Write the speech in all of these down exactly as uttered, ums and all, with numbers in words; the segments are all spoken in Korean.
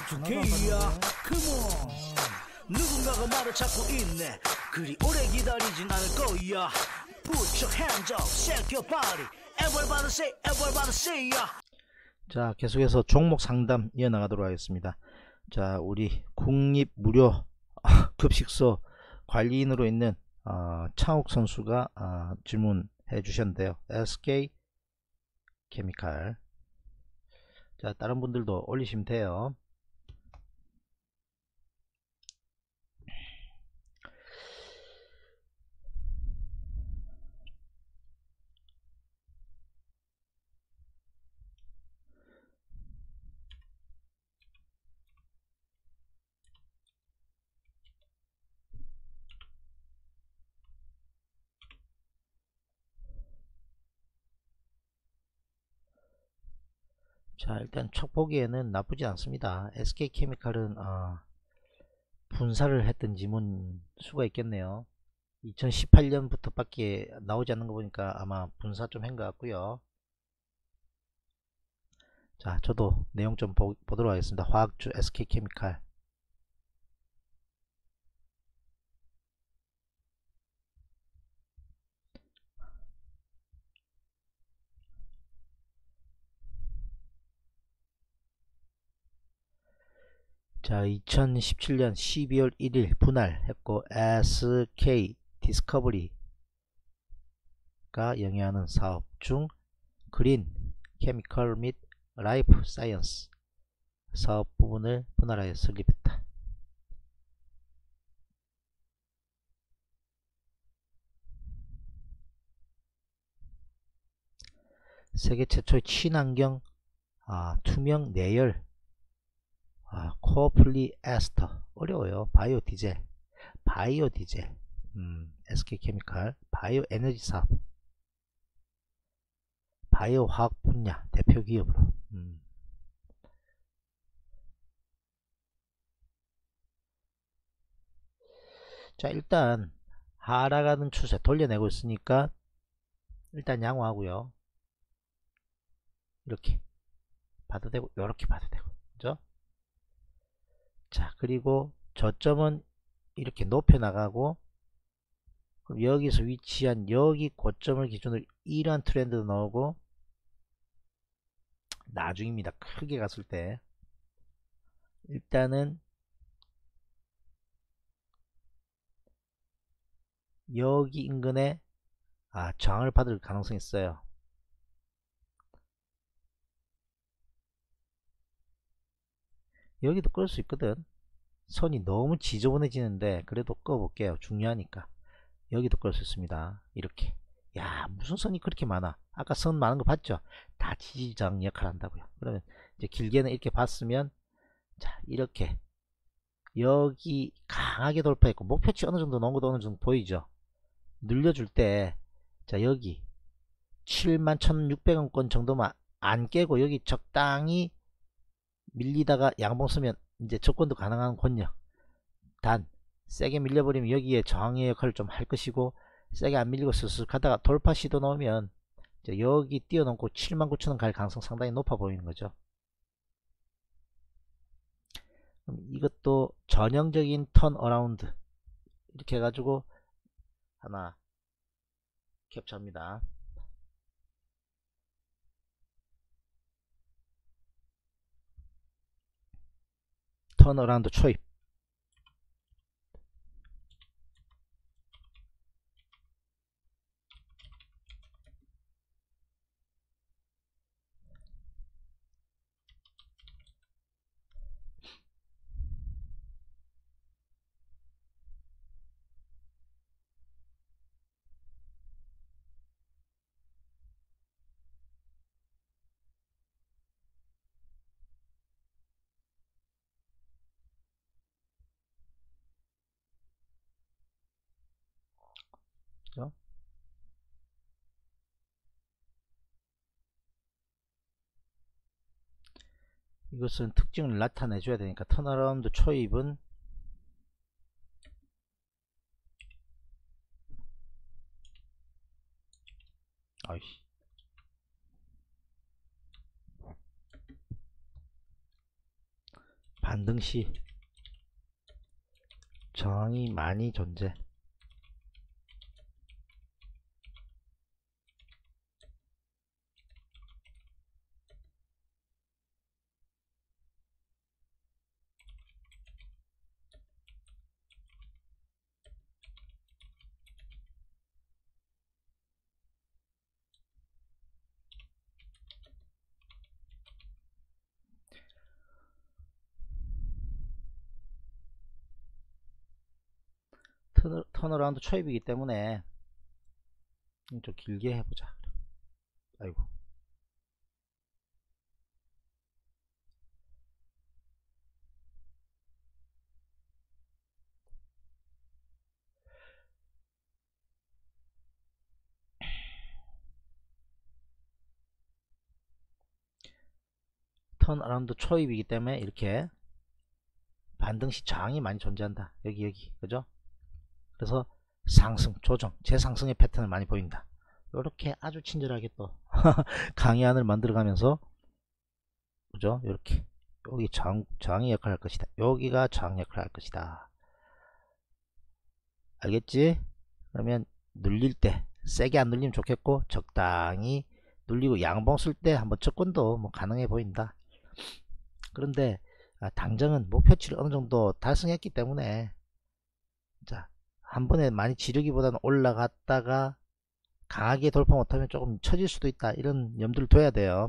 투케이야 컴온 누군가가 말을 찾고 있네 그리 오래 기다리진 않을 거야 Put your hands up, shake your body Everybody say, everybody say ya. 자, 계속해서 종목 상담 이어나가도록 하겠습니다. 자, 우리 국립 무료 급식소 관리인으로 있는 어, 창욱 선수가 어, 질문해 주셨는데요. 에스케이 케미칼. 자, 다른 분들도 올리시면 돼요. 자, 일단 첫 보기에는 나쁘지 않습니다. 에스케이 케미칼은 어, 분사를 했던 지문 수가 있겠네요. 이천십팔 년부터 밖에 나오지 않는 거 보니까 아마 분사 좀 한 것 같고요. 자, 저도 내용 좀 보, 보도록 하겠습니다. 화학주 에스케이 케미칼. 자, 이천십칠 년 십이월 일일 분할했고 에스케이 디스커버리가 영위하는 사업 중 그린 케미컬 및 라이프 사이언스 사업 부분을 분할하여 설립했다. 세계 최초의 친환경 아, 투명 내열 아, 코플리에스터 어려워요. 바이오 디젤 바이오 디젤 음, 에스케이 케미칼 바이오 에너지 사업 바이오 화학 분야 대표 기업으로 음. 자, 일단 하락하는 추세 돌려내고 있으니까 일단 양호하고요. 이렇게 봐도 되고 이렇게 봐도 되고 그죠? 자, 그리고 저점은 이렇게 높여 나가고 그럼 여기서 위치한 여기 고점을 기준으로 이러한 트렌드도 나오고 나중입니다. 크게 갔을 때 일단은 여기 인근에 아, 저항을 받을 가능성이 있어요. 여기도 끌 수 있거든. 선이 너무 지저분해지는데 그래도 꺼 볼게요. 중요하니까. 여기도 끌 수 있습니다. 이렇게. 야, 무슨 선이 그렇게 많아. 아까 선 많은 거 봤죠? 다 지지장 역할 한다고요. 그러면 이제 길게는 이렇게 봤으면 자, 이렇게 여기 강하게 돌파했고 목표치 어느 정도 넣은 것도 어느 정도 보이죠? 늘려줄 때 자, 여기 칠만 천육백 원권 정도만 안 깨고 여기 적당히 밀리다가 양봉 쓰면 이제 접근도 가능한 권역. 단 세게 밀려버리면 여기에 저항의 역할을 좀 할 것이고 세게 안 밀리고 슬슬 가다가 돌파 시도 나오면 이제 여기 뛰어넘고 칠만 구천 원 갈 가능성 상당히 높아 보이는 거죠. 그럼 이것도 전형적인 턴 어라운드 이렇게 해가지고 하나 캡처합니다. 턴 어라운드 초입. 그죠? 이것은 특징을 나타내 줘야 되니까 턴어라운드 초입은 아이씨 반등시 저항이 많이 존재. 턴, 턴어라운드 초입이기 때문에 좀 길게 해보자. 아이고. 턴어라운드 초입이기 때문에 이렇게 반등시 저항이 많이 존재한다. 여기 여기 그죠? 그래서 상승, 조정, 재상승의 패턴을 많이 보인다. 이렇게 아주 친절하게 또 강의안을 만들어가면서 그죠? 이렇게 여기 저항, 저항의 역할을 할 것이다. 여기가 저항 역할을 할 것이다. 알겠지? 그러면 눌릴 때 세게 안 눌리면 좋겠고 적당히 눌리고 양봉 쓸 때 한번 접근도 뭐 가능해 보인다. 그런데 아, 당장은 목표치를 어느 정도 달성했기 때문에 자, 한 번에 많이 지르기보다는 올라갔다가 강하게 돌파 못하면 조금 처질 수도 있다. 이런 염두를 둬야 돼요.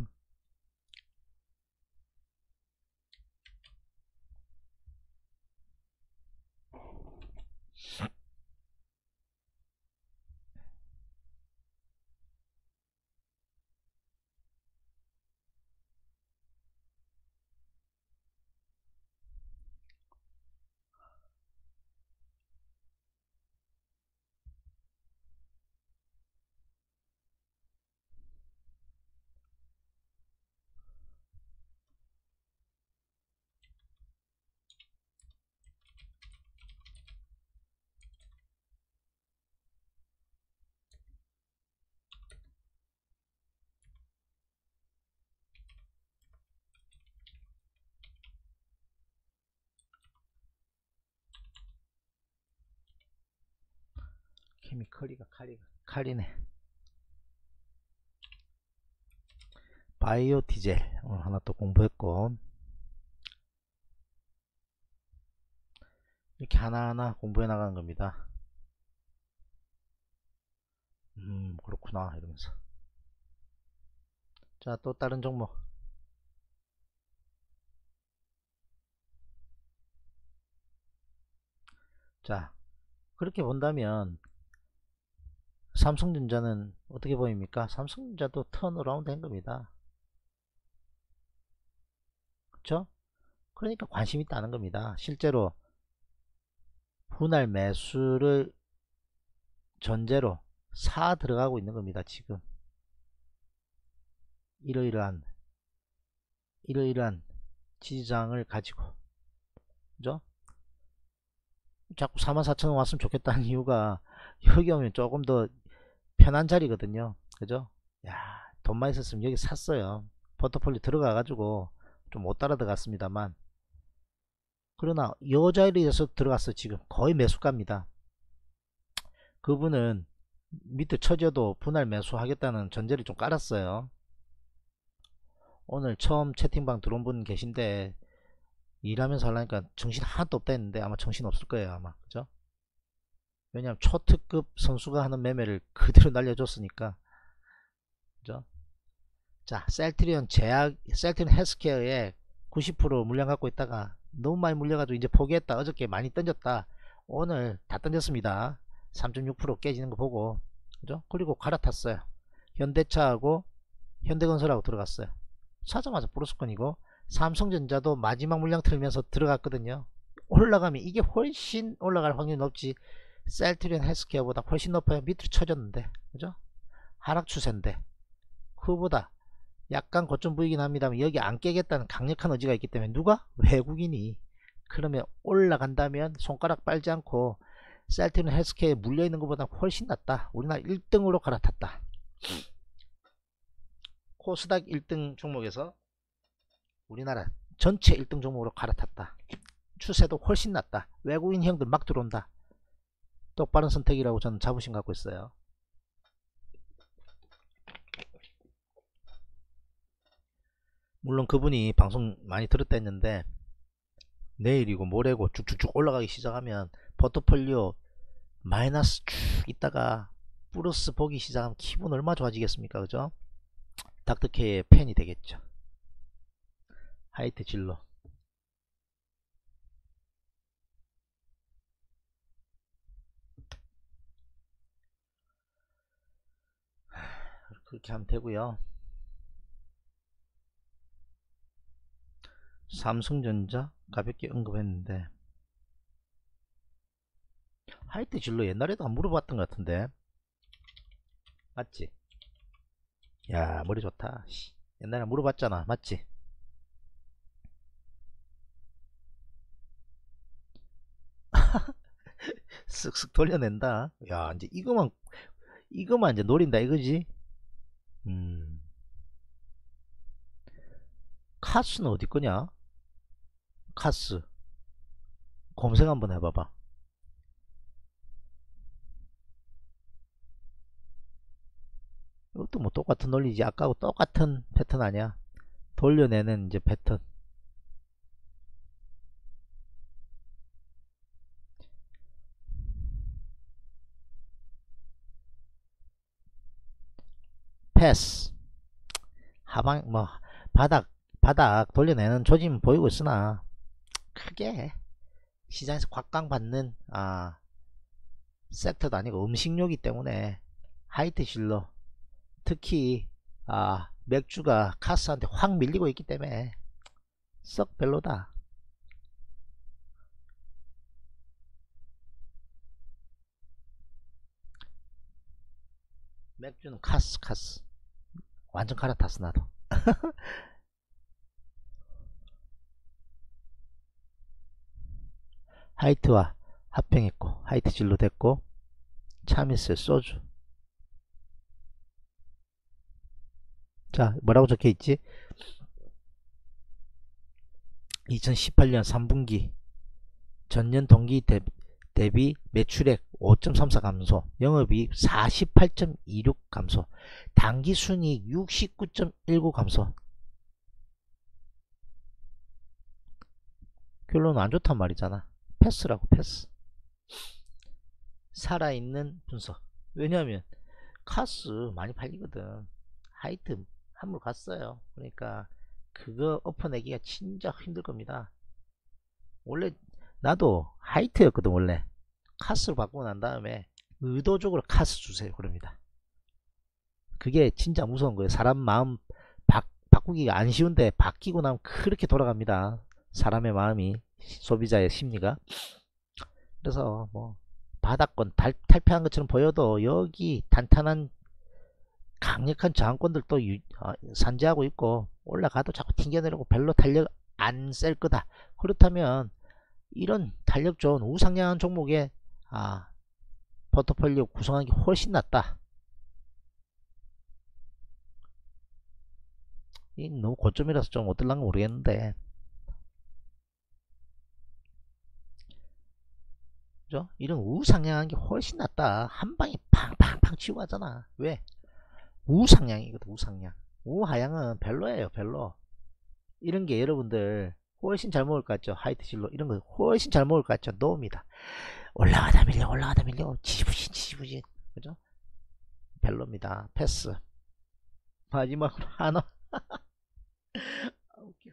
케미컬이가 칼이가 칼이네. 바이오 디젤 오늘 하나 또 공부했고 이렇게 하나하나 공부해 나가는 겁니다. 음 그렇구나 이러면서. 자, 또 다른 종목. 자, 그렇게 본다면 삼성전자는 어떻게 보입니까? 삼성전자도 턴어라운드 한 겁니다. 그쵸? 그러니까 관심 있다는 겁니다. 실제로 분할 매수를 전제로 사 들어가고 있는 겁니다. 지금 이러이러한 이러이러한 지지장을 가지고 그죠? 자꾸 사만 사천 원 왔으면 좋겠다는 이유가 여기 오면 조금 더 편한 자리거든요. 그죠? 야, 돈만 있었으면 여기 샀어요. 포트폴리오 들어가 가지고 좀 못 따라 들어갔습니다만 그러나 이 자리에서 들어갔어. 지금 거의 매수가입니다. 그분은 밑에 처져도 분할 매수 하겠다는 전제를 좀 깔았어요. 오늘 처음 채팅방 들어온 분 계신데 일하면서 하려니까 정신 하나도 없다 했는데 아마 정신 없을 거예요. 아마 그죠? 왜냐하면 초특급 선수가 하는 매매를 그대로 날려줬으니까 그죠? 자, 셀트리온 제약, 셀트리온 헬스케어에 구십 퍼센트 물량 갖고 있다가 너무 많이 물려가지고 이제 포기했다. 어저께 많이 던졌다. 오늘 다 던졌습니다. 삼 점 육 퍼센트 깨지는 거 보고 그죠? 그리고 갈아탔어요. 현대차하고 현대건설하고 들어갔어요. 사자마자 플러스권이고 삼성전자도 마지막 물량 틀면서 들어갔거든요. 올라가면 이게 훨씬 올라갈 확률이 높지. 셀트리온 헬스케어보다 훨씬 높아요. 밑으로 쳐졌는데 그죠? 하락 추세인데 그보다 약간 고점 보이긴 합니다만 여기 안 깨겠다는 강력한 의지가 있기 때문에 누가? 외국인이. 그러면 올라간다면 손가락 빨지 않고 셀트리온 헬스케어에 물려있는 것보다 훨씬 낫다. 우리나라 일 등으로 갈아탔다. 코스닥 일 등 종목에서 우리나라 전체 일 등 종목으로 갈아탔다. 추세도 훨씬 낫다. 외국인 형들 막 들어온다. 똑바른 선택이라고 저는 자부심 갖고 있어요. 물론 그분이 방송 많이 들었다 했는데 내일이고 모레고 쭉쭉쭉 올라가기 시작하면 포트폴리오 마이너스 쭉 있다가 플러스 보기 시작하면 기분 얼마나 좋아지겠습니까? 그죠? 닥터케의 팬이 되겠죠. 하이트 진로. 그렇게 하면 되고요. 삼성전자 가볍게 언급했는데 하이트 진로 옛날에도 안 물어봤던 것 같은데 맞지? 야 머리 좋다. 옛날에 물어봤잖아. 맞지? 쓱쓱 돌려낸다. 야 이제 이거만 이거만 이제 노린다 이거지. 음 카스는 어디 거냐? 카스 검색 한번 해봐봐. 이것도 뭐 똑같은 논리지. 아까하고 똑같은 패턴 아니야. 돌려내는 이제 패턴. 패스. 하방 뭐 바닥 바닥 돌려내는 조짐 보이고 있으나 크게 시장에서 곽강받는 아 섹터도 아니고 음식료이기 때문에 하이트 진로 특히 아 맥주가 카스한테 확 밀리고 있기 때문에 썩 별로다. 맥주는 카스 카스 완전 갈아탔어 나도. 하이트와 합병했고 하이트 진로 됐고 차미스 소주. 자 뭐라고 적혀있지? 이천십팔 년 삼 분기 전년 동기 대비, 대비 매출액 오 점 삼사 감소, 영업이익 사십팔 점 이육 감소, 당기순이익 육십구 점 일구 감소. 결론은 안 좋단 말이잖아. 패스라고 패스. 살아있는 분석. 왜냐하면 카스 많이 팔리거든. 하이트 한물 갔어요. 그러니까 그거 엎어내기가 진짜 힘들 겁니다. 원래 나도 하이트였거든. 원래 카스로 바꾸고 난 다음에 의도적으로 카스 주세요 그럽니다. 그게 진짜 무서운 거예요. 사람 마음 바, 바꾸기가 안 쉬운데 바뀌고 나면 그렇게 돌아갑니다. 사람의 마음이, 소비자의 심리가. 그래서 뭐 바닥권 달, 탈피한 것처럼 보여도 여기 탄탄한 강력한 저항권들도 유, 어, 산재하고 있고 올라가도 자꾸 튕겨내려고 별로 탄력 안 셀 거다. 그렇다면 이런 탄력 좋은 우상향한 종목에 아 포트폴리오 구성하기 훨씬 낫다. 이 너무 고점이라서 좀 어떨란가 모르겠는데 그죠? 이런 우상향한 게 훨씬 낫다. 한 방에 팡팡팡 치고 가잖아. 왜? 우상향이거든. 우상향. 우하향은 별로예요. 별로. 이런 게 여러분들 훨씬 잘 먹을 것 같죠? 하이트 진로 이런 거 훨씬 잘 먹을 것 같죠? 노입니다. 올라가다 밀려 올라가다 밀려 지지부진 지지부진 그죠? 별로입니다. 패스. 마지막으로 하나. 아, 웃겨.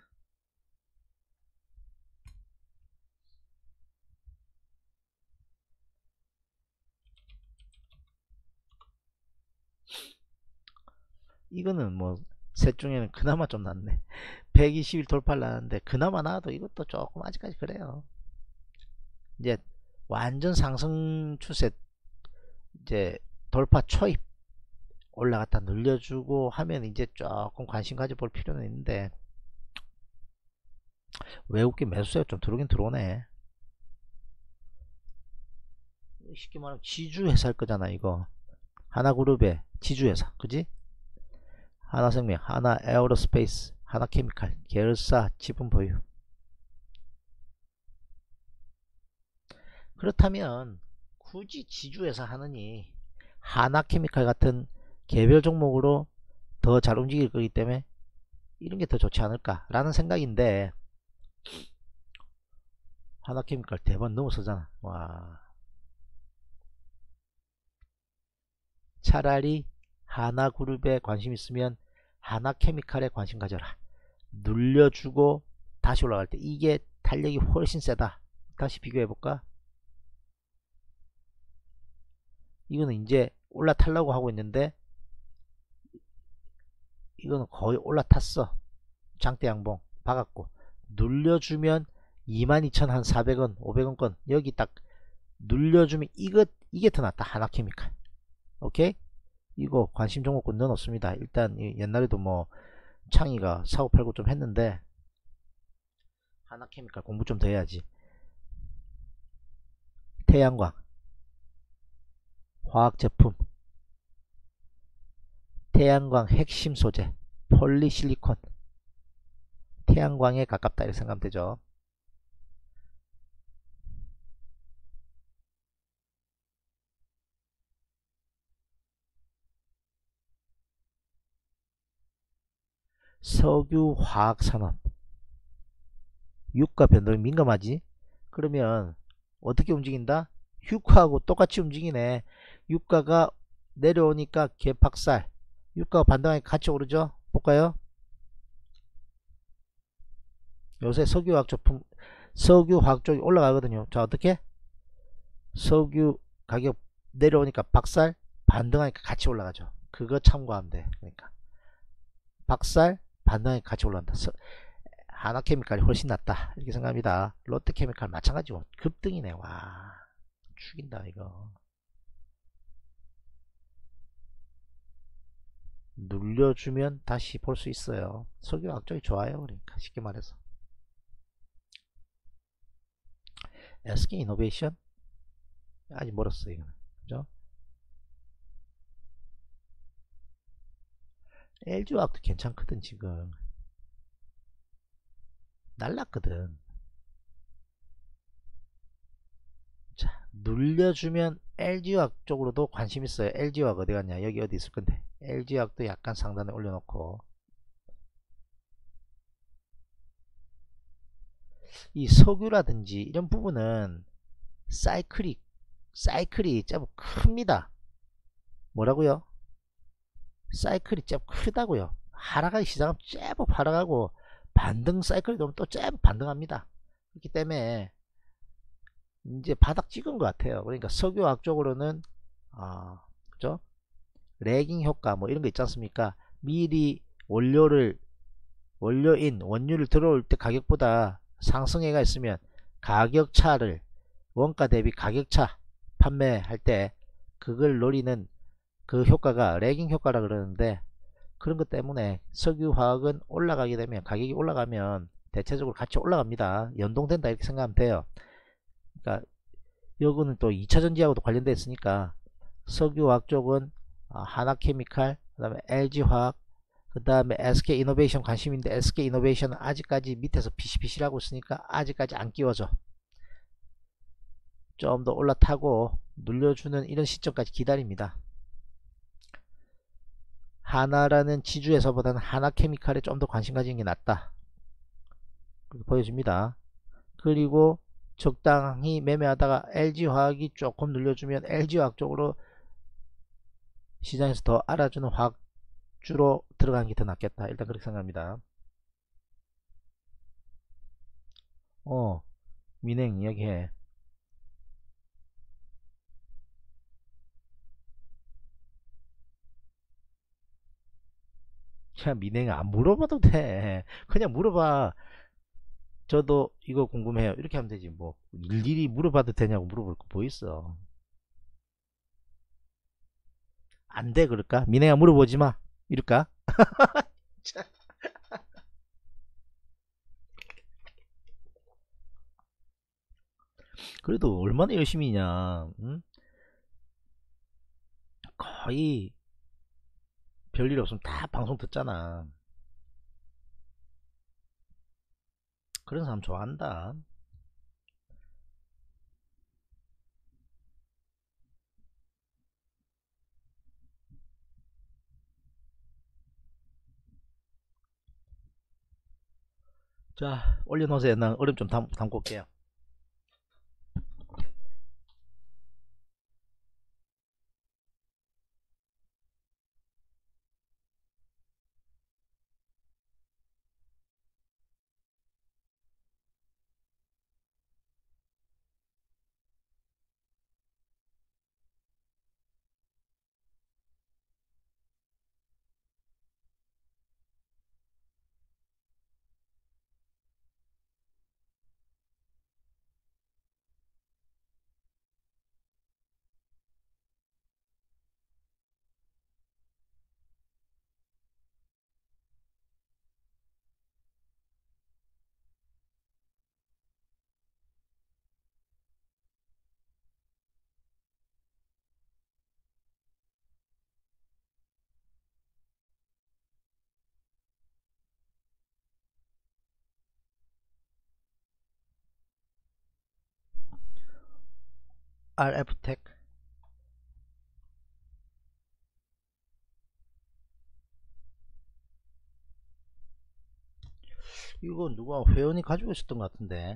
이거는 뭐 셋 중에는 그나마 좀 낫네. 백이십 일 돌파를 나왔는데 그나마 나와도 이것도 조금 아직까지 그래요. 이제 완전 상승 추세 이제 돌파 초입 올라갔다 늘려주고 하면 이제 조금 관심 가져볼 필요는 있는데 외국계 매수세가 좀 들어오긴 들어오네. 쉽게 말하면 지주회사일 거잖아 이거. 하나그룹의 지주회사 그지? 하나생명, 하나에어로스페이스, 하나케미칼 계열사 지분 보유. 그렇다면 굳이 지주회사 하느니 하나케미칼 같은 개별 종목으로 더 잘 움직일 거기 때문에 이런 게 더 좋지 않을까 라는 생각인데, 하나케미칼 대박 넘어서잖아. 와, 차라리 하나그룹에 관심 있으면 하나케미칼에 관심 가져라. 눌려주고 다시 올라갈 때 이게 탄력이 훨씬 세다. 다시 비교해볼까? 이거는 이제 올라타려고 하고 있는데 이거는 거의 올라탔어. 장대 양봉 박았고 눌려주면 이만 이천사백 원 오백 원권 여기 딱 눌려주면 이거 이게 더 낫다. 하나케미칼. 오케이? 이거 관심 종목군 넣어놓습니다. 일단 옛날에도 뭐 창의가 사고 팔고 좀 했는데 하나케미칼 공부 좀 더 해야지. 태양광 화학제품, 태양광 핵심 소재 폴리실리콘, 태양광에 가깝다 이렇게 생각하면 되죠. 석유화학산업, 유가 변동에 민감하지? 그러면 어떻게 움직인다? 유가하고 똑같이 움직이네. 유가가 내려오니까 개박살, 유가가 반등하게 같이 오르죠. 볼까요? 요새 석유화학 제품, 석유화학 쪽이 올라가거든요. 자, 어떻게? 석유 가격 내려오니까 박살, 반등하니까 같이 올라가죠. 그거 참고하면 돼. 그러니까 박살, 반등하니까 같이 올라간다. 서, 하나케미칼이 훨씬 낫다 이렇게 생각합니다. 롯데케미칼 마찬가지고 급등이네. 와, 죽인다 이거. 눌려주면 다시 볼 수 있어요. 석유화학 쪽이 좋아요. 그러니까 쉽게 말해서 에스케이이노베이션 아직 멀었어 이거는. 그죠? 엘지화학도 괜찮거든. 지금 날랐거든. 자, 눌려주면 엘지화학 쪽으로도 관심 있어요. 엘지화학 어디 갔냐? 여기 어디 있을 건데. 엘지화학도 약간 상단에 올려놓고, 이 석유라든지 이런 부분은 사이클이 사이클이 좀 큽니다. 뭐라고요? 사이클이 좀 크다고요. 하락하기 시작하면 제법 하락하고 반등 사이클이 되면 또 제법 반등합니다. 그렇기 때문에 이제 바닥 찍은 것 같아요. 그러니까 석유화학 쪽으로는 아, 그죠? 레깅 효과 뭐 이런 거 있지 않습니까? 미리 원료를 원료인 원유를 들어올 때 가격보다 상승해가 있으면 가격차를 원가 대비 가격차 판매할 때 그걸 노리는 그 효과가 레깅 효과라 그러는데, 그런 것 때문에 석유화학은 올라가게 되면 가격이 올라가면 대체적으로 같이 올라갑니다. 연동된다 이렇게 생각하면 돼요. 그러니까 여기는 또 이차전지하고도 관련되어 있으니까 석유화학 쪽은 하나케미칼, 그 다음에 엘지화학, 그 다음에 에스케이이노베이션 관심인데 에스케이이노베이션은 아직까지 밑에서 피실피실하고 있으니까 아직까지 안 끼워져. 좀 더 올라타고 눌려주는 이런 시점까지 기다립니다. 하나라는 지주에서보다는 하나케미칼에 좀 더 관심 가지는 게 낫다 그렇게 보여집니다. 그리고 적당히 매매하다가 엘지화학이 조금 눌려주면 엘지화학 쪽으로 시장에서 더 알아주는 화학주로 들어가는 게 더 낫겠다. 일단 그렇게 생각합니다. 어, 민행 이야기해. 야, 민행 안 물어봐도 돼. 그냥 물어봐. 저도 이거 궁금해요. 이렇게 하면 되지. 뭐 일일이 물어봐도 되냐고 물어볼 거 뭐 있어. 안 돼 그럴까? 민행아 물어보지 마. 이럴까? 그래도 얼마나 열심히냐. 응? 거의 별일 없으면 다 방송 듣잖아. 그런 사람 좋아한다. 자, 올려놓으세요. 난 얼음 좀 담, 담고 올게요. 알에프텍. 이거 누가 회원이 가지고 있었던 것 같은데.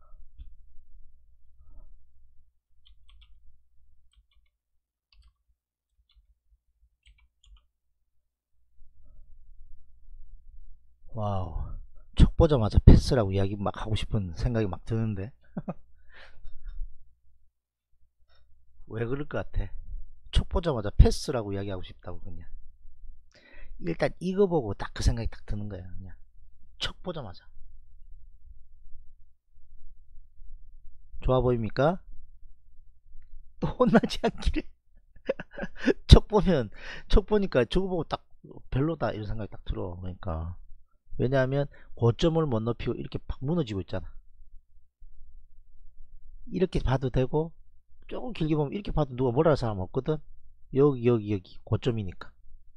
와우, 척 보자마자 패스라고 이야기 막 하고 싶은 생각이 막 드는데 왜 그럴 것 같아? 척 보자마자 패스라고 이야기하고 싶다고. 그냥 일단 이거 보고 딱 그 생각이 딱 드는 거야. 그냥 척 보자마자. 좋아 보입니까? 또 혼나지 않기를. 척 보면, 척 보니까 저거 보고 딱 별로다 이런 생각이 딱 들어. 그러니까 왜냐하면 고점을 못 높이고 이렇게 팍 무너지고 있잖아. 이렇게 봐도 되고 조금 길게 보면 이렇게 봐도 누가 뭐라 할 사람 없거든. 여기 여기 여기 고점이니까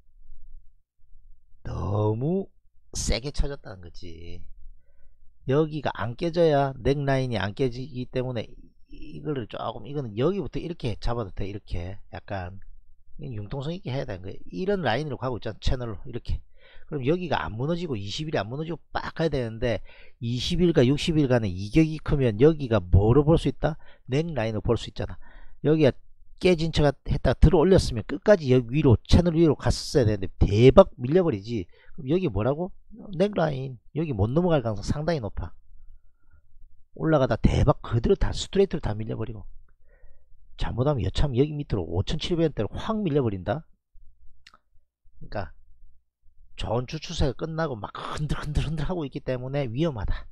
너무 세게 쳐졌다는 거지. 여기가 안 깨져야 넥라인이 안 깨지기 때문에 이거를 조금, 이거는 여기부터 이렇게 잡아도 돼. 이렇게 약간 융통성 있게 해야 되는 거예요. 이런 라인으로 가고 있잖아, 채널로 이렇게. 그럼 여기가 안 무너지고 이십 일이 안 무너지고 빡 가야 되는데 이십 일과 육십 일간의 이격이 크면 여기가 뭐로 볼 수 있다? 넥라인으로 볼 수 있잖아. 여기가 깨진 척 했다가 들어 올렸으면 끝까지 여기 위로, 채널 위로 갔었어야 되는데 대박 밀려버리지. 그럼 여기 뭐라고? 넥라인. 여기 못 넘어갈 가능성 상당히 높아. 올라가다 대박 그대로 다 스트레이트로 다 밀려버리고, 잘못하면 여참 여기 밑으로 오천칠백 원대로 확 밀려버린다. 그러니까 좋은 주 추세가 끝나고 막 흔들흔들 흔들 하고 있기 때문에 위험하다.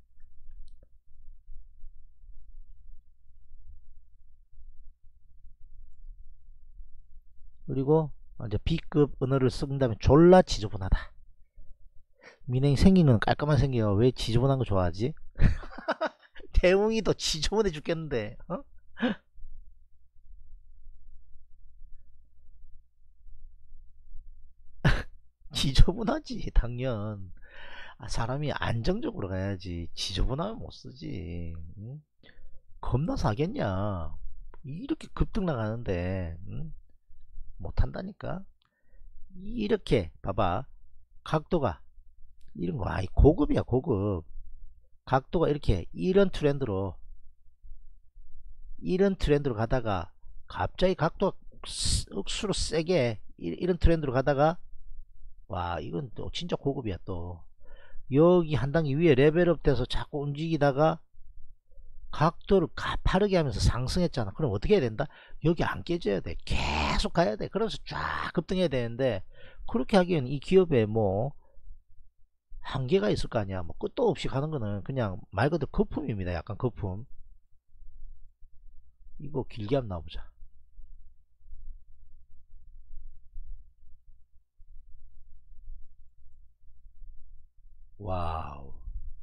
그리고 이제 B급 언어를 쓴다면 졸라 지저분하다. 민행이 생긴 건 깔끔한 생겨요. 왜 지저분한 거 좋아하지? 대웅이 더 지저분해 죽겠는데. 어? 지저분하지 당연. 아, 사람이 안정적으로 가야지 지저분하면 못쓰지. 응? 겁나 사겠냐. 이렇게 급등 나가는데 응? 못한다니까. 이렇게 봐봐, 각도가 이런 거 아이 고급이야 고급. 각도가 이렇게 이런 트렌드로 이런 트렌드로 가다가 갑자기 각도가 억수로 세게 이런 트렌드로 가다가, 와 이건 또 진짜 고급이야. 또 여기 한 단계 위에 레벨업 돼서 자꾸 움직이다가 각도를 가파르게 하면서 상승했잖아. 그럼 어떻게 해야 된다? 여기 안 깨져야 돼. 계속 가야 돼. 그러면서 쫙 급등해야 되는데, 그렇게 하기에는 이 기업에 뭐 한계가 있을 거 아니야. 뭐 끝도 없이 가는 거는 그냥 말 그대로 거품입니다. 약간 거품. 이거 길게 한번 나와보자. 와우.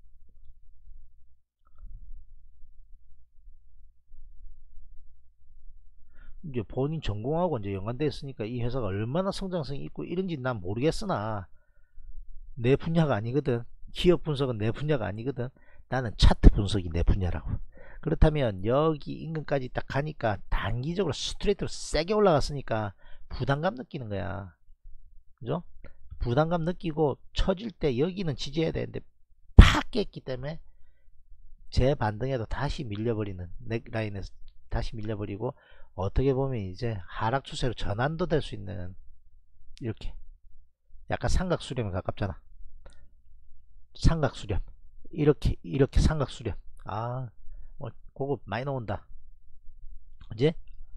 이제 본인 전공하고 이제 연관되어 있으니까 이 회사가 얼마나 성장성이 있고 이런지 난 모르겠으나 내 분야가 아니거든. 기업 분석은 내 분야가 아니거든. 나는 차트 분석이 내 분야라고. 그렇다면 여기 인근까지 딱 가니까 단기적으로 스트레이트로 세게 올라갔으니까 부담감 느끼는 거야. 그죠? 부담감 느끼고 처질 때 여기는 지지해야 되는데 팍 깼기 때문에 재반등에도 다시 밀려버리는, 넥라인에서 다시 밀려버리고, 어떻게 보면 이제 하락 추세로 전환도 될 수 있는, 이렇게 약간 삼각 수렴에 가깝잖아. 삼각 수렴, 이렇게 이렇게 삼각 수렴. 아, 뭐 그거 많이 나온다. 이제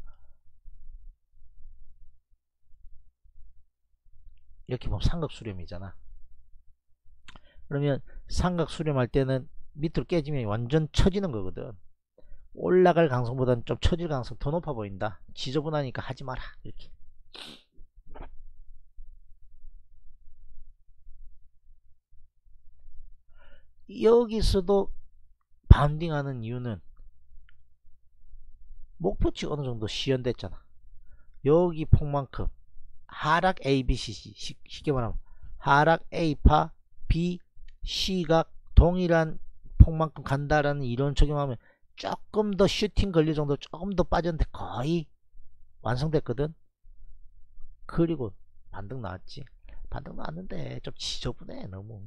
이렇게 보면 삼각 수렴이잖아. 그러면 삼각 수렴할 때는 밑으로 깨지면 완전 처지는 거거든. 올라갈 가능성보다는 좀 처질 가능성 더 높아 보인다. 지저분하니까 하지 마라. 이렇게. 여기서도 바운딩하는 이유는 목표치 어느 정도 시연됐잖아. 여기 폭만큼 하락 A, B, C, C, 쉽게 말하면 하락 A파 B, C가 동일한 폭만큼 간다라는 이론 적용하면 조금 더 슈팅 걸릴 정도 조금 더 빠졌는데 거의 완성됐거든. 그리고 반등 나왔지. 반등 나왔는데 좀 지저분해 너무.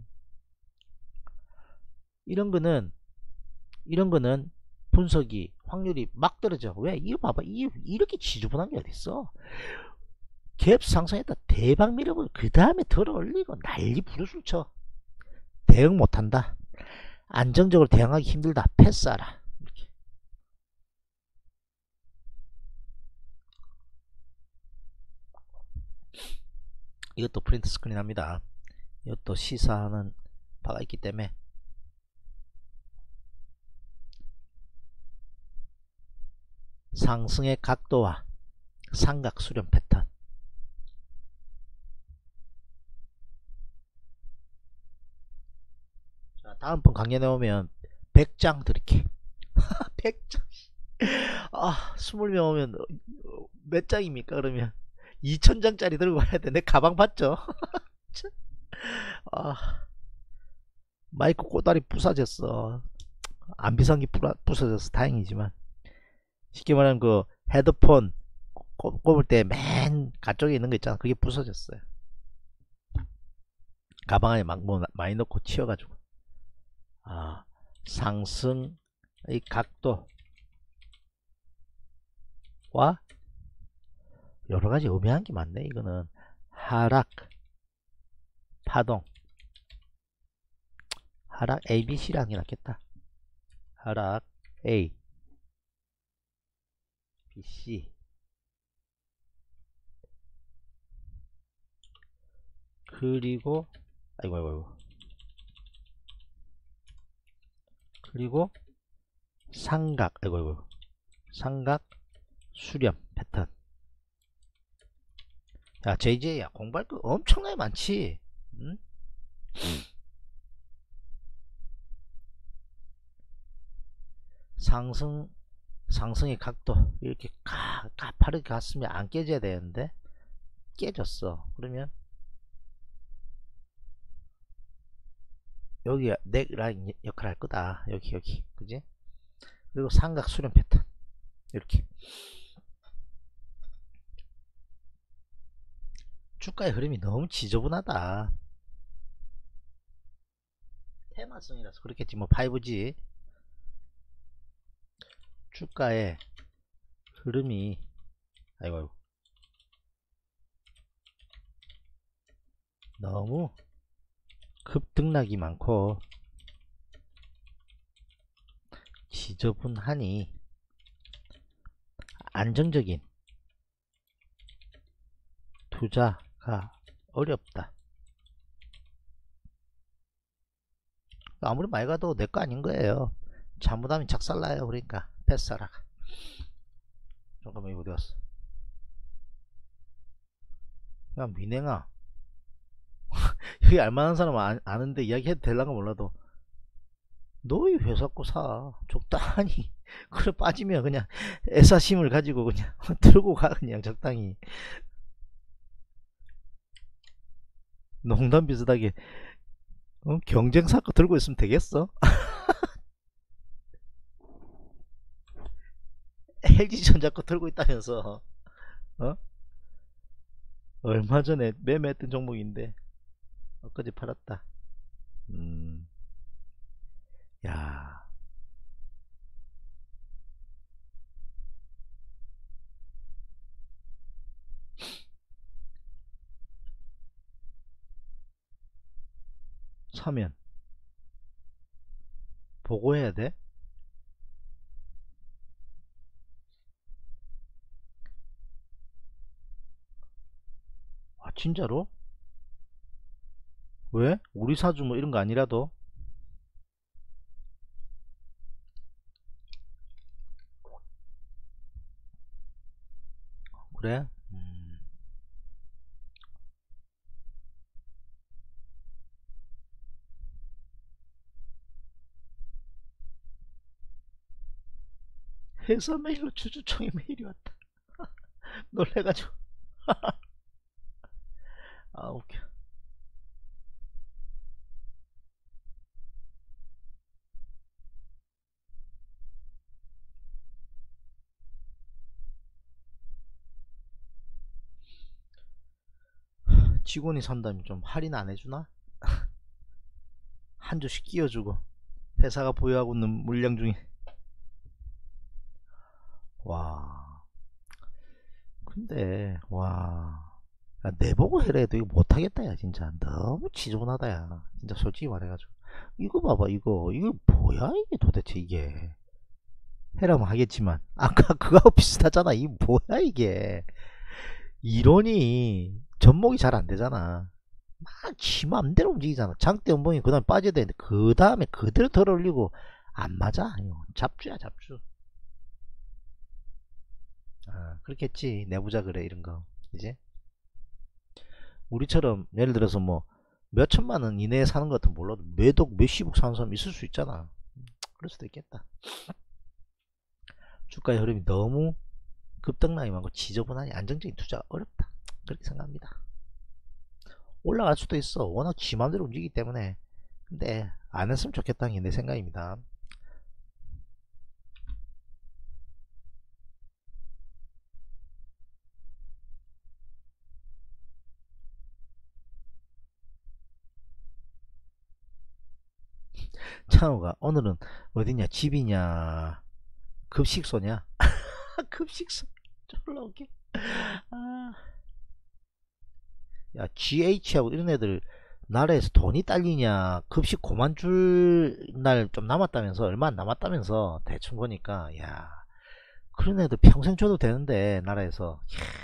이런 거는 이런 거는 분석이 확률이 막 떨어져. 왜? 이거 봐봐. 이, 이렇게 지저분한 게 어딨어. 갭 상승했다 대박 밀어버려. 그 다음에 들어 올리고 난리 부르술 쳐. 대응 못한다. 안정적으로 대응하기 힘들다. 패스하라. 이렇게. 이것도 프린트 스크린 합니다. 이것도 시사하는 바가 있기 때문에. 상승의 각도와 삼각 수렴 패턴. 자, 다음번 강연에 오면 백 장 드릴게. 백 장. 아, 이십 명 오면 몇 장입니까? 그러면 이천 장짜리 들고 와야 돼. 내 가방 봤죠? 아, 마이크 꼬다리 부서졌어. 안 비싼 게 부서져서 다행이지만, 쉽게 말하면 그 헤드폰 꼽을 때 맨 가쪽에 있는 거 있잖아. 그게 부서졌어요. 가방 안에 막 뭐 많이 넣고 치워가지고. 아, 상승의 각도와 여러가지 의미한 게 많네. 이거는 하락 파동, 하락 A, B, C라는 게 낫겠다. 하락 A, B, C. 그리고 아이고 아이고 아이고 그리고 삼각, 아이고 아이고 삼각 수렴 패턴. 야, 제이제이야, 공부할 거 엄청나게 많지. 응? 상승 상승의 각도 이렇게 가, 가파르게 갔으면 안 깨져야 되는데 깨졌어. 그러면 여기 넥라인 역할을 할 거다. 여기 여기 그지? 그리고 삼각 수렴 패턴 이렇게. 주가의 흐름이 너무 지저분하다. 테마성이라서 그렇겠지. 뭐 파이브지 주가의 흐름이 아이고, 아이고 너무 급등락이 많고 지저분하니 안정적인 투자가 어렵다. 아무리 많이 가도 내 거 아닌 거예요. 잘못하면 작살나요. 그러니까 패스하라. 잠깐만, 이거 어디 갔어? 야, 민행아. 여기 알만한 사람 아, 아는데 이야기해도 될란가 몰라도 너희 회사 거 사. 적당히. 그래, 빠지면 그냥 애사심을 가지고 그냥 들고 가. 그냥 적당히. 농담 비슷하게 어? 경쟁사 거 들고 있으면 되겠어? 엘지전자 거 들고 있다면서. 어? 얼마 전에 매매했던 종목인데 엊그제 팔았다. 음, 야, 사면 보고해야 돼? 아, 진짜로? 왜? 우리 사주 뭐 이런 거 아니라도? 그래? 음, 회사 메일로 주주총회 메일이 왔다. 놀래가지고. 아, 웃겨. 직원이 산다면 좀 할인 안 해주나? 한 주씩 끼워주고. 회사가 보유하고 있는 물량 중에. 와, 근데, 와. 야, 내보고 해래도 이거 못하겠다, 야, 진짜. 너무 지저분하다, 야. 진짜 솔직히 말해가지고. 이거 봐봐, 이거. 이거 뭐야, 이게 도대체 이게. 해라면 하겠지만. 아까 그거하고 비슷하잖아. 이게 뭐야, 이게. 이론이 접목이 잘 안 되잖아. 막 지 맘대로 움직이잖아. 장대 연봉이 그 다음에 빠져야 되는데, 그 다음에 그대로 덜 올리고, 안 맞아. 이거 잡주야, 잡주. 아, 그렇겠지. 내부자 그래, 이런 거. 이제. 우리처럼, 예를 들어서 뭐, 몇 천만 원 이내에 사는 것 같으면 몰라도 몇억, 몇십억 사는 사람 있을 수 있잖아. 그럴 수도 있겠다. 주가의 흐름이 너무 급등락이 많고 지저분하니 안정적인 투자가 어렵다. 그렇게 생각합니다. 올라갈 수도 있어. 워낙 지 맘대로 움직이기 때문에. 근데 안 했으면 좋겠다는 게 내 생각입니다. 창호가 오늘은 어디냐, 집이냐, 급식소냐? 급식소 졸라 웃겨. 아, 야, 지에이치하고 이런 애들 나라에서 돈이 딸리냐, 급식 고만 줄 날 좀 남았다면서, 얼마 안 남았다면서, 대충 보니까. 야, 그런 애들 평생 줘도 되는데 나라에서.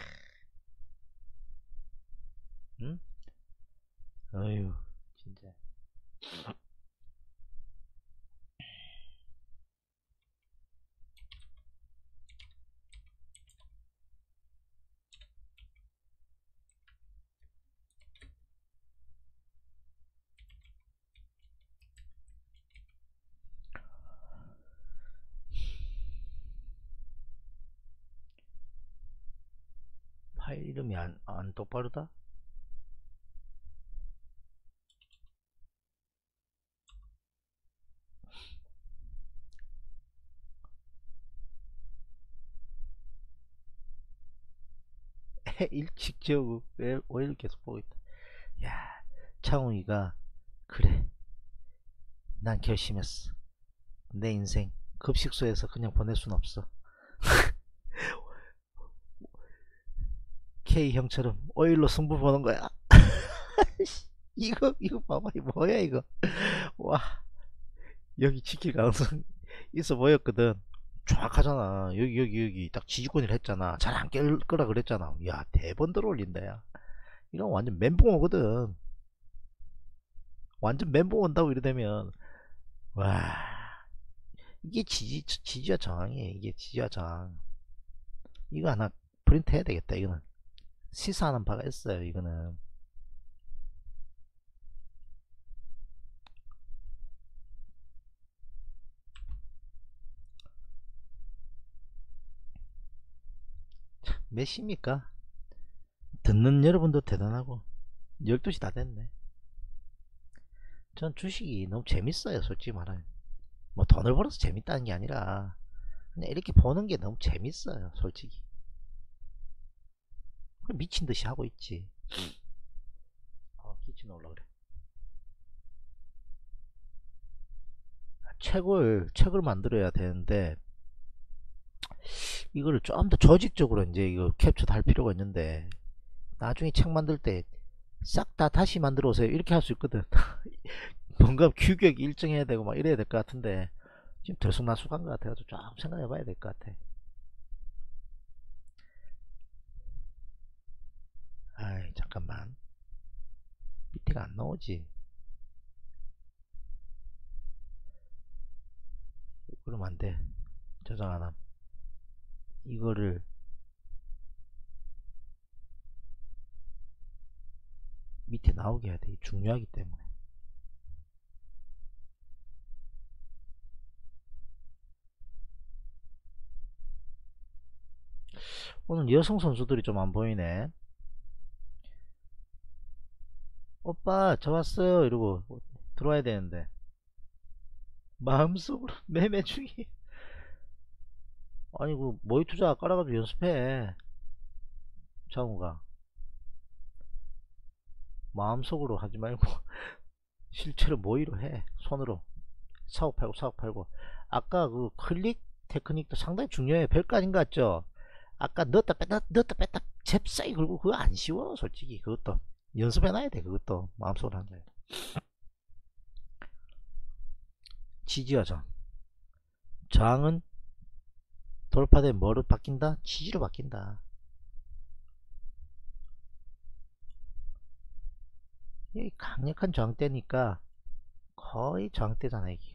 응? 어휴, 진짜. 파일 이름이 안, 안 똑바르다? 일찍 지우고 왜 오일 계속 보고 있다. 야, 창웅이가 그래, 난 결심했어. 내 인생 급식소에서 그냥 보낼 순 없어. K 형처럼 오일로 승부 보는 거야. 이거 이거 봐봐, 이거 뭐야 이거. 와, 여기 지킬 가능성 있어 보였거든. 정확하잖아. 여기 여기 여기 딱 지지권이라 했잖아. 잘 안 깰 거라 그랬잖아. 야, 대번 들어 올린다, 야. 이건 완전 멘붕 오거든. 완전 멘붕 온다고 이러되면. 와, 이게 지지 지지와 저항이에요. 이게 지지와 저항. 이거 하나 프린트 해야 되겠다. 이거는 시사하는 바가 있어요. 이거는. 몇 시입니까? 듣는 여러분도 대단하고. 열두 시 다 됐네. 전 주식이 너무 재밌어요. 솔직히 말하면. 뭐 돈을 벌어서 재밌다는 게 아니라 그냥 이렇게 보는 게 너무 재밌어요 솔직히. 미친 듯이 하고 있지. 아, 기침 나올라 그래. 책을 책을 만들어야 되는데 이거를 좀 더 조직적으로 이제 이거 캡처도 할 필요가 있는데 나중에 책 만들 때 싹 다 다시 만들어 오세요 이렇게 할 수 있거든. 뭔가 규격이 일정해야 되고 막 이래야 될 것 같은데 지금 들쑥날쑥한 것 같아가지고 좀 생각해 봐야 될 것 같아. 아이 잠깐만, 밑에가 안 나오지. 그러면 안돼. 저장 안함. 이거를 밑에 나오게 해야 돼. 중요하기 때문에. 오늘 여성 선수들이 좀 안 보이네. 오빠 저 왔어요 이러고 들어와야 되는데 마음속으로 매매 중이. 아니 그 모의 투자 깔아가지고 연습해. 장우가 마음속으로 하지 말고 실제로 모의로 해. 손으로 사고 팔고 사고 팔고. 아까 그 클릭 테크닉도 상당히 중요해. 별거 아닌 것 같죠. 아까 넣었다 뺐다 넣었다 뺐다 잽싸게 긁고 그거 안 쉬워 솔직히. 그것도 연습해놔야 돼. 그것도 마음속으로 하는 거야. 지지와 저항. 저항은 돌파되면 뭐로 바뀐다? 지지로 바뀐다. 여기 강력한 저항대니까 거의 저항대잖아 이게.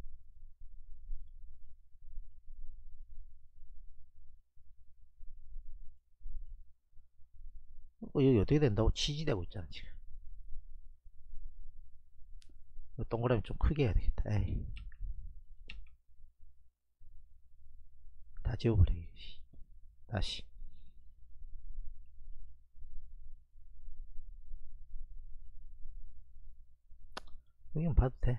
어, 여기 어떻게 된다고? 지지되고 있잖아 지금. 동그라미 좀 크게 해야 되겠다. 에이. 다 지워버려. 다시. 여기는 봐도 돼.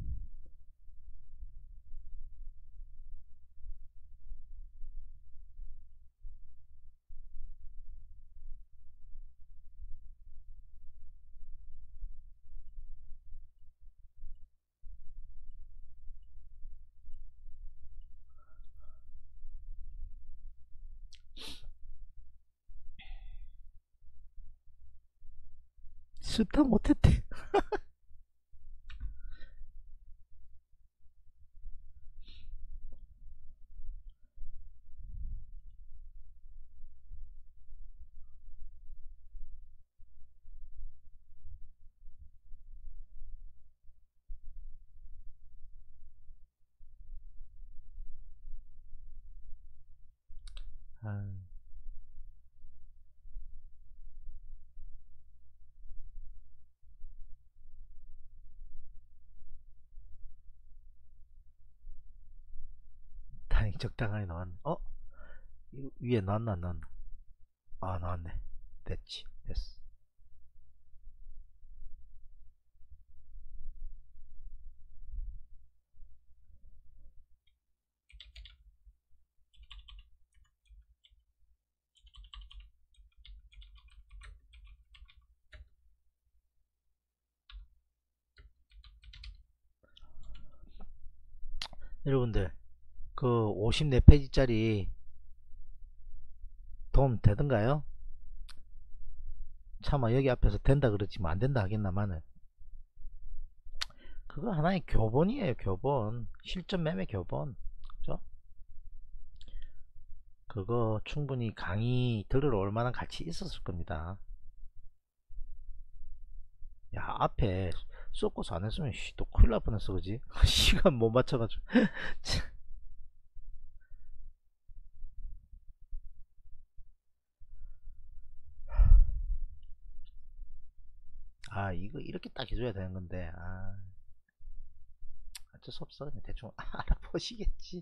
스타 못했대. 아, 다행히 적당하게 나왔네. 어? 이거 위에 나왔나 안 나왔나? 아 나왔네. 됐지. 됐어. 여러분들 그 오십사 페이지짜리 도움 되던가요? 차마 여기 앞에서 된다 그러지만 안 된다 하겠나마는 그거 하나의 교본이에요. 교본. 실전 매매 교본. 그죠? 그거 충분히 강의 들으러 올 만한 가치 있었을 겁니다. 야 앞에 쏘고서 안 했으면 씨, 또 큰일 날 뻔했어 그지? 시간 못 맞춰가지고. 아 이거 이렇게 딱 해줘야 되는 건데 아 어쩔 수 없어. 그냥 대충 알아보시겠지.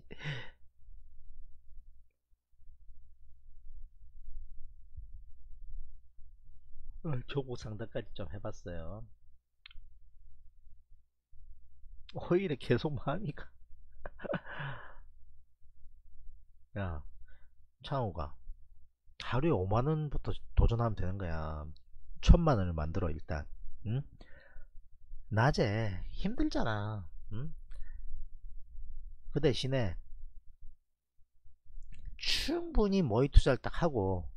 어, 조고 상담까지 좀 해봤어요. 오히려 계속 마음이 가. 야, 창호가 하루에 오만원부터 도전하면 되는 거야. 천만원을 만들어 일단. 응? 낮에 힘들잖아. 응? 그 대신에 충분히 모의 투자를 딱 하고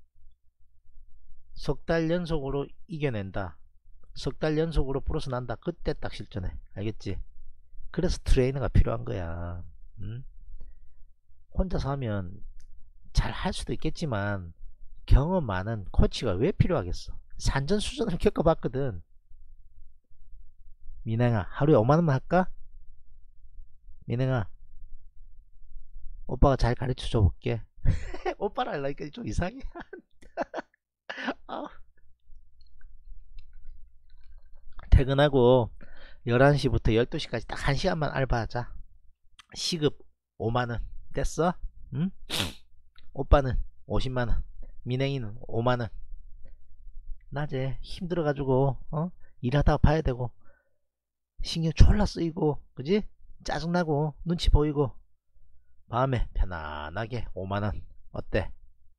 석 달 연속으로 이겨낸다. 석 달 연속으로 플러스 난다. 그때 딱 실전해. 알겠지? 그래서 트레이너가 필요한 거야. 응? 혼자서 하면 잘 할 수도 있겠지만 경험 많은 코치가 왜 필요하겠어? 산전수전을 겪어봤거든. 민행아, 하루에 오만원만 할까? 민행아, 오빠가 잘 가르쳐 줘 볼게. 오빠라 하려니까 좀 이상해. 아, 퇴근하고 열한 시부터 열두 시까지 딱 한 시간만 알바하자. 시급 오만원. 됐어? 응? 오빠는 오십만원, 민행이는 오만원. 낮에 힘들어가지고 어? 일하다가 봐야 되고 신경 졸라 쓰이고 그지? 짜증나고 눈치 보이고 밤에 편안하게 오만원. 어때?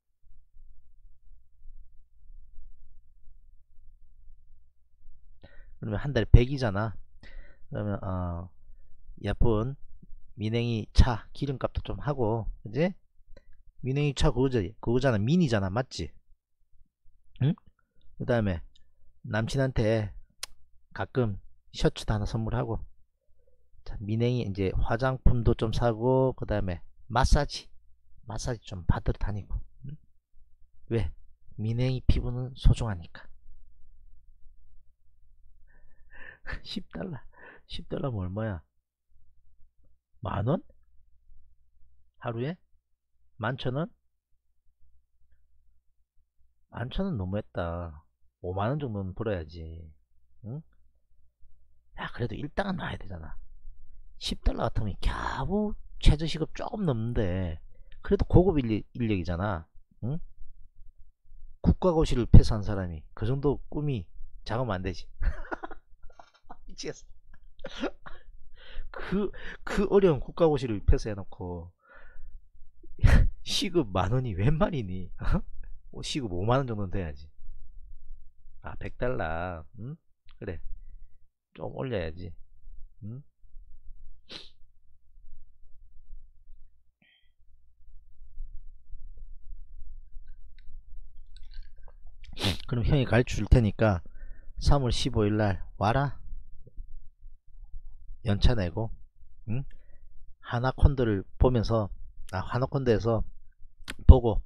그러면 한 달에 백이잖아. 그러면 어 예쁜 민행이 차 기름값도 좀 하고 그지? 민행이 차 그거지, 그거잖아. 미니잖아. 맞지? 응? 그 다음에 남친한테 가끔 셔츠도 하나 선물하고, 자, 민행이 이제 화장품도 좀 사고, 그 다음에 마사지 마사지 좀 받으러 다니고. 응? 왜? 민행이 피부는 소중하니까. 십 달러 십 달러면 얼마야? 만원? 하루에? 만천원? 만천원 너무했다. 오만원 정도는 벌어야지. 응? 야, 그래도 일당은 나야 되잖아. 십 달러 같으면 겨우 최저시급 조금 넘는데 그래도 고급 인력, 인력이잖아. 응? 국가고시를 패스한 사람이 그 정도 꿈이 작으면 안 되지. 미치겠어. 그, 그 어려운 국가고시를 패스해놓고 시급 만원이 웬 말이니? 어? 시급 오만원 정도는 돼야지. 아, 백 달러. 응? 그래, 좀 올려야지. 응? 그럼 형이 가르쳐 줄 테니까 삼월 십오일날 와라. 연차 내고. 응? 하나콘드를 보면서, 아, 하나콘드에서 보고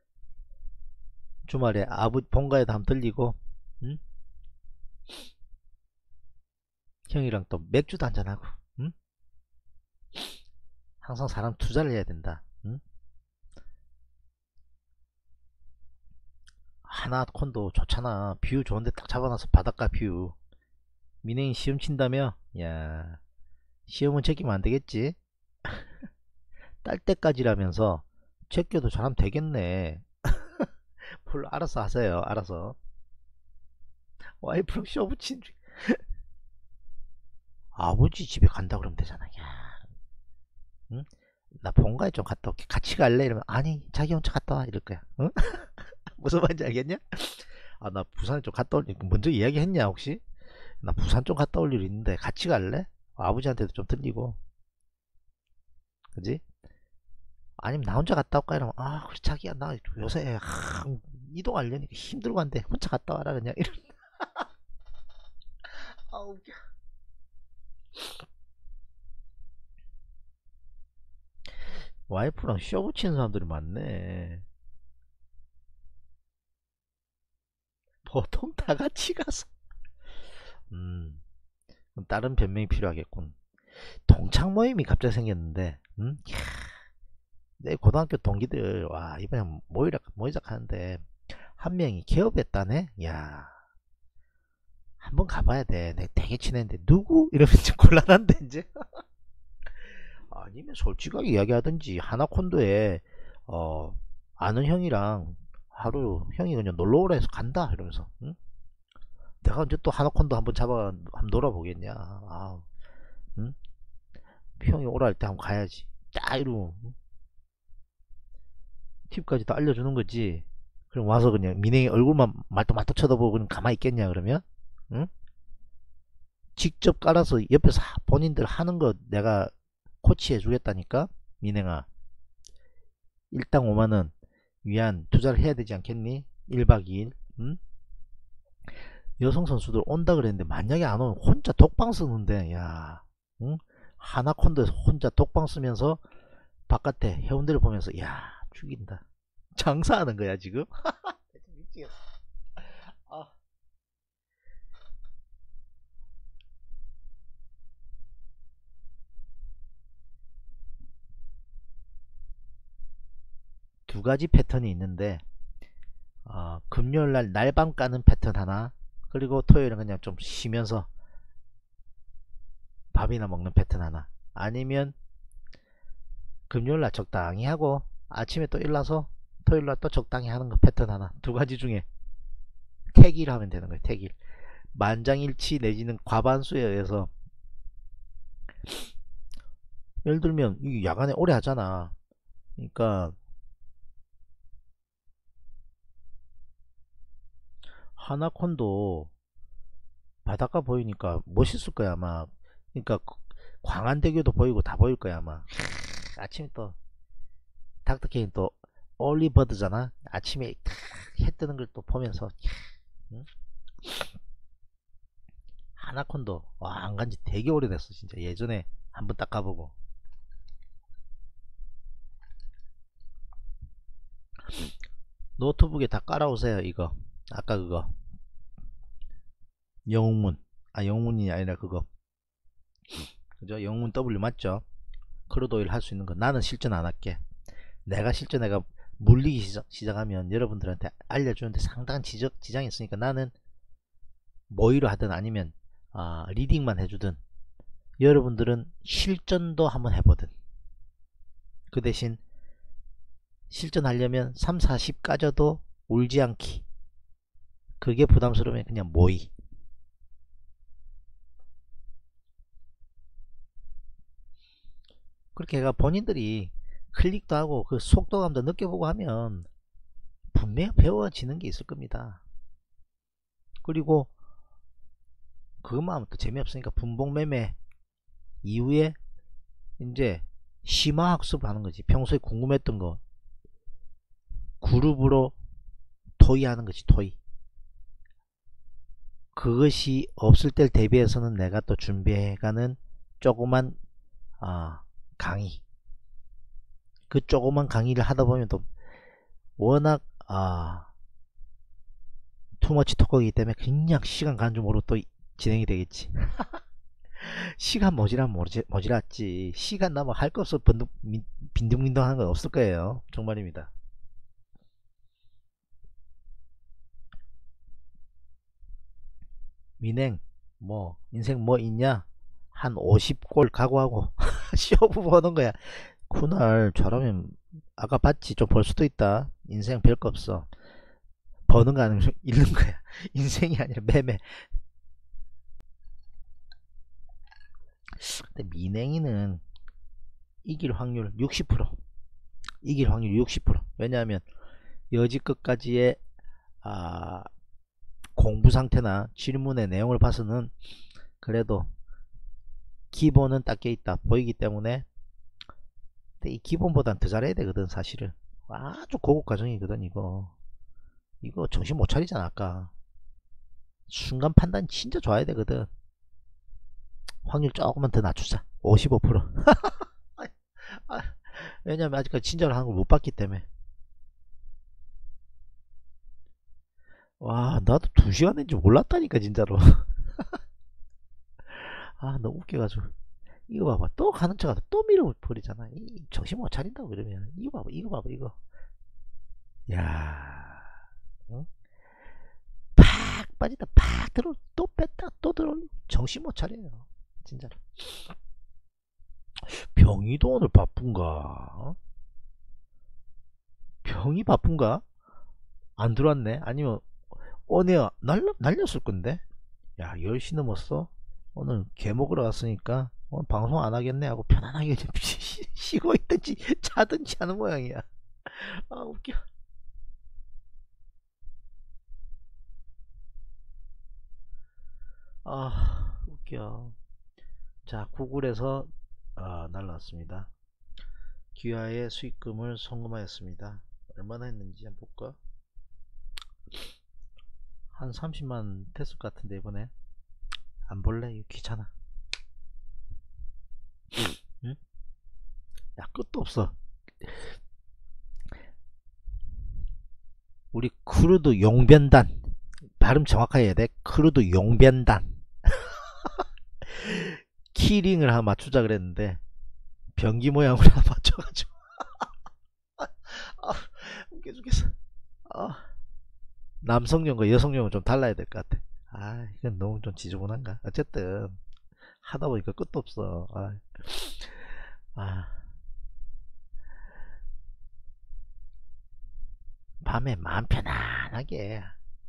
주말에 아부 본가에도 한번 들리고. 응? 형이랑 또 맥주도 한잔하고. 응? 항상 사람 투자를 해야 된다. 응? 하나콘도 좋잖아. 뷰 좋은데 딱 잡아놔서 바닷가 뷰. 민행이 시험 친다며? 야, 시험은 제끼면 안 되겠지? 딸 때까지라면서 제껴도 잘하면 되겠네. 뭘 알아서 하세요. 알아서. 와이프랑 쇼 붙인 줄. 아버지 집에 간다 그러면 되잖아. 야, 응? 나 본가에 좀 갔다 올게. 같이 갈래? 이러면 아니 자기 혼자 갔다 와 이럴 거야. 응? 무슨 말인지 알겠냐? 아, 나 부산에 좀 갔다 올 일, 먼저 이야기했냐 혹시? 나 부산 좀 갔다 올 일 있는데 같이 갈래? 아버지한테도 좀 들리고. 그지? 아니면 나 혼자 갔다 올까? 이러면 아 그래 자기야 나 요새 하, 이동하려니까 힘들고 한데 혼자 갔다 와라 그냥 이런. 아 웃겨. 와이프랑 쇼 붙이는 사람들이 많네. 보통 다 같이 가서. 음, 그럼 다른 변명이 필요하겠군. 동창 모임이 갑자기 생겼는데, 음? 이야, 내 고등학교 동기들, 와, 이번에 모이라, 모이자 하는데, 한 명이 개업했다네? 야, 한번 가봐야 돼. 내가 되게 친했는데, 누구? 이러면 좀 곤란한데, 이제. 아니면 솔직하게 이야기하든지, 하나콘도에, 어, 아는 형이랑 하루, 형이 그냥 놀러 오라 해서 간다. 이러면서, 응? 내가 언제 또 하나콘도 한번 잡아, 한번 놀아보겠냐. 아, 응? 형이 오라 할 때 한번 가야지. 딱 이러고, 응? 팁까지 다 알려주는 거지. 그럼 와서 그냥 민행이 얼굴만 말똥말똥 쳐다보고 그냥 가만히 있겠냐 그러면? 응? 직접 깔아서 옆에서 본인들 하는 거 내가 코치해 주겠다니까. 민행아, 일당 오만원 위안 투자를 해야 되지 않겠니? 일 박 이 일. 응? 여성 선수들 온다 그랬는데 만약에 안 오면 혼자 독방 쓰는데, 야, 응? 하나콘도에서 혼자 독방 쓰면서 바깥에 해운대를 보면서, 야, 죽인다. 장사하는 거야 지금? 미치겠어. 아. 두 가지 패턴이 있는데, 어, 금요일날 날밤 까는 패턴 하나, 그리고 토요일은 그냥 좀 쉬면서 밥이나 먹는 패턴 하나, 아니면 금요일날 적당히 하고 아침에 또 일어나서 토요일날 또 적당히 하는 거 패턴 하나, 두 가지 중에 택일 하면 되는 거예요. 택일. 만장일치 내지는 과반수에 의해서, 예를 들면 이 야간에 오래 하잖아. 그러니까 하나콘도 바닷가 보이니까 멋있을 거야 아마. 그러니까 광안대교도 보이고 다 보일 거야 아마. 아침에 또 닥터케인 또 얼리버드잖아. 아침에 해 뜨는 걸 또 보면서. 응? 하나콘도 와, 안 간지 되게 오래됐어 진짜. 예전에 한번 딱 가보고. 노트북에 다 깔아오세요 이거. 아까 그거 영웅문, 아 영웅문이 아니라 그거, 그죠? 영웅문 W 맞죠? 크루도일 할 수 있는 거. 나는 실전 안 할게. 내가 실전 내가 물리기 시작, 시작하면 여러분들한테 알려주는데 상당한 지적, 지장이 있으니까 나는 모의로 하든 아니면 아, 리딩만 해주든, 여러분들은 실전도 한번 해보든. 그 대신 실전하려면 삼, 사십 까져도 울지 않기. 그게 부담스러우면 그냥 모의. 그렇게 해가 본인들이 클릭도 하고 그 속도감도 느껴보고 하면 분명히 배워지는 게 있을 겁니다. 그리고 그것만 하면 또 재미없으니까 분봉매매 이후에 이제 심화학습 하는 거지. 평소에 궁금했던 거 그룹으로 토의 하는 거지. 토의. 그것이 없을 때를 대비해서는 내가 또 준비해가는 조그만 아, 강의. 그 조그만 강의를 하다 보면 또 워낙 아, 투머치 토크이기 때문에 그냥 시간 가는 줄 모르고 또 진행이 되겠지. 시간 모자라면 모자랐지. 시간 남아 할 거 없어 빈둥빈둥 하는 건 없을 거예요. 정말입니다. 민행 뭐 인생 뭐 있냐, 한 오십 골 각오하고 쇼부 보는 거야. 그날 잘하면 아까 봤지, 좀 벌 수도 있다. 인생 별거 없어. 버는 거 아니면 잃는 거야. 인생이 아니라 매매. 근데 민행이는 이길 확률 육십 퍼센트, 이길 확률 육십 퍼센트. 왜냐하면 여지 끝까지의 아, 공부 상태나 질문의 내용을 봐서는 그래도 기본은 딱 깨있다 보이기 때문에. 근데 이 기본보단 더 잘해야 되거든 사실은. 아주 고급 과정이거든 이거. 이거 정신 못 차리잖아. 아까 순간 판단 진짜 좋아야 되거든. 확률 조금만 더 낮추자. 오십오 퍼센트. 아, 왜냐면 아직까지 친절을 하는 걸 못 봤기 때문에. 와, 나도 두 시간 된지 몰랐다니까 진짜로. 아, 너무 웃겨가지고. 이거 봐봐, 또 가는 척하다 또 밀어버리잖아. 이 정신 못 차린다고 그러면. 이거 봐봐, 이거 봐봐, 이거. 야, 응? 팍 빠지다 팍 들어, 또 뺐다 또 들어. 정신 못 차려요 진짜로. 병이도 오늘 바쁜가? 병이 바쁜가? 안 들어왔네. 아니면 오늘 날려, 날렸을 건데. 야, 열 시 넘었어. 오늘 개 먹으러 갔으니까 오늘 방송 안 하겠네 하고 편안하게 좀 쉬고 있든지 자든지 하는 모양이야. 아 웃겨. 아 웃겨. 자 구글에서 어, 날라왔습니다. 기아의 수익금을 송금하였습니다. 얼마나 했는지 한번 볼까? 한 삼십만 됐을 것 같은데 이번에. 안 볼래? 이거 귀찮아. 응? 야 끝도 없어. 우리 크루드 용변단, 발음 정확하게 해야 돼. 크루드 용변단 키링을 하나 맞추자 그랬는데 변기 모양으로 하나 맞춰가지고 아, 웃겨 죽겠어. 아, 남성용과 여성용은 좀 달라야 될 것 같아. 아 이건 너무 좀 지저분한가. 어쨌든 하다 보니까 끝도 없어. 아, 아 밤에 마음 편안하게.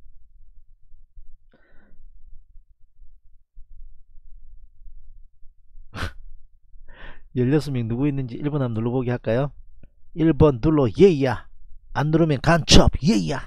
열여섯 명 누구 있는지 일 번 한번 눌러보기 할까요? 일 번 눌러 예야. 안 누르면 간첩 예야.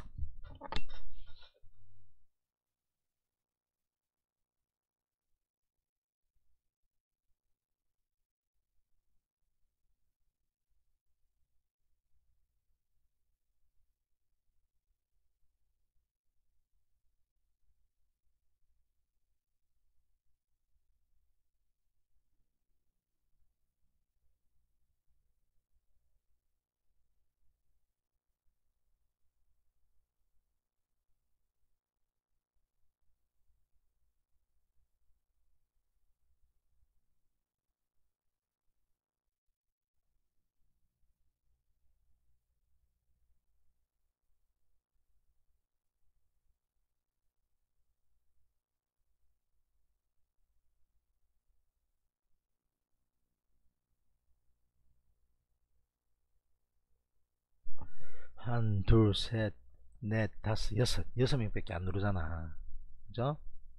한, 둘, 셋, 넷, 다섯, 여섯. 여섯 명밖에 안 누르잖아. 그죠?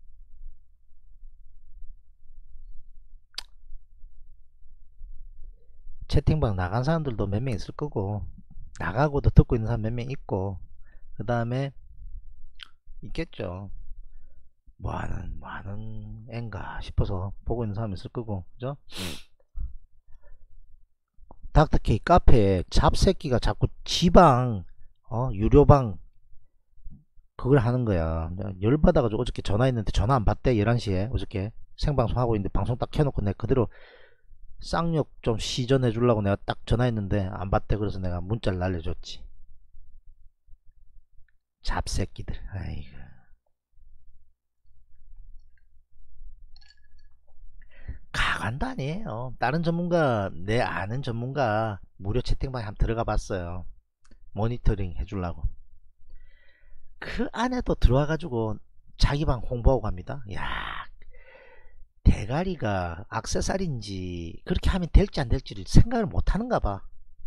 채팅방 나간 사람들도 몇 명 있을 거고, 나가고도 듣고 있는 사람 몇 명 있고, 그 다음에 있겠죠. 뭐하는, 뭐하는 앤가 싶어서 보고 있는 사람 있을 거고, 그죠? 닥터케이 카페에 잡새끼가 자꾸 지방, 어, 유료방, 그걸 하는 거야. 열받아가지고 어저께 전화했는데 전화 안 받대. 열한 시에 어저께 생방송 하고 있는데 방송 딱 켜놓고 내가 그대로 쌍욕 좀 시전해 주려고 내가 딱 전화했는데 안 받대. 그래서 내가 문자를 날려줬지. 잡새끼들. 아이고. 가관도 아니에요. 다른 전문가, 내 아는 전문가 무료 채팅방에 한번 들어가 봤어요. 모니터링 해주려고. 그 안에도 들어와가지고 자기 방 홍보하고 갑니다. 야, 대가리가 액세서리인지 그렇게 하면 될지 안 될지를 생각을 못 하는가 봐.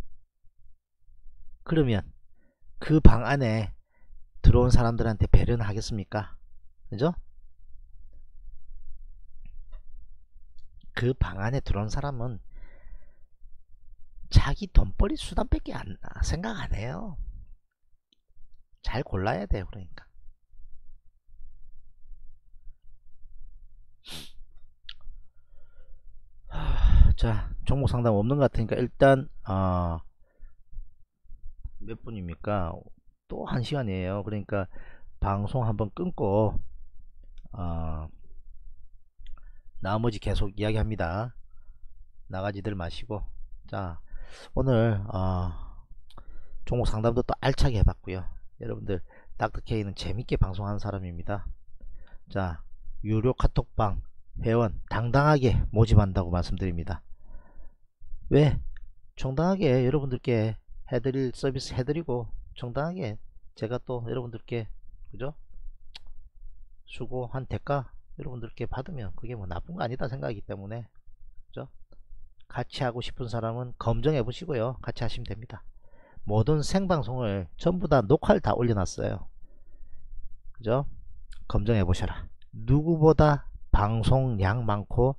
그러면 그 방 안에 들어온 사람들한테 배려는 하겠습니까? 그죠? 그 방 안에 들어온 사람은 자기 돈벌이 수단밖에 안 생각 안 해요. 잘 골라야 돼요. 그러니까 하, 자 종목 상담 없는 것 같으니까 일단 어, 몇 분입니까? 또 한 시간이에요. 그러니까 방송 한번 끊고 어, 나머지 계속 이야기합니다. 나가지들 마시고. 자 오늘 어, 종목 상담도 또 알차게 해봤고요. 여러분들 닥터케이는 재밌게 방송하는 사람입니다. 자 유료 카톡방 회원 당당하게 모집한다고 말씀드립니다. 왜? 정당하게 여러분들께 해드릴 서비스 해드리고 정당하게 제가 또 여러분들께 그죠? 수고한 대가 여러분들께 받으면 그게 뭐 나쁜 거 아니다 생각이기 때문에 그죠? 같이 하고 싶은 사람은 검증해 보시고요. 같이 하시면 됩니다. 모든 생방송을 전부 다 녹화를 다 올려놨어요. 그죠? 검증해 보셔라. 누구보다 방송량 많고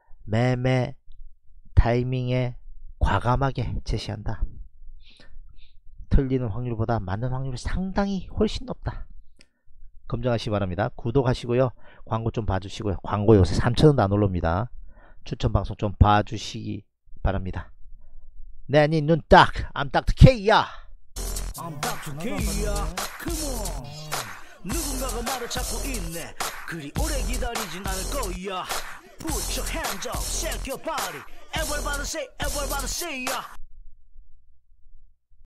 매매 타이밍에 과감하게 제시한다. 틀리는 확률보다 맞는 확률이 상당히 훨씬 높다. 검증하시기 바랍니다. 구독하시고요. 광고 좀 봐주시고요. 광고 요새 삼천 원도 안 올라옵니다. 추천 방송 좀 봐주시기 바랍니다. 내 니 눈 딱, I'm 닥터 K야. I'm 닥터 K야. Come on. 누군가가 말을 찾고 있네. 그리 오래 기다리진 않을 거야. Put your hands up, shake your body. Everybody say, everybody say, yeah.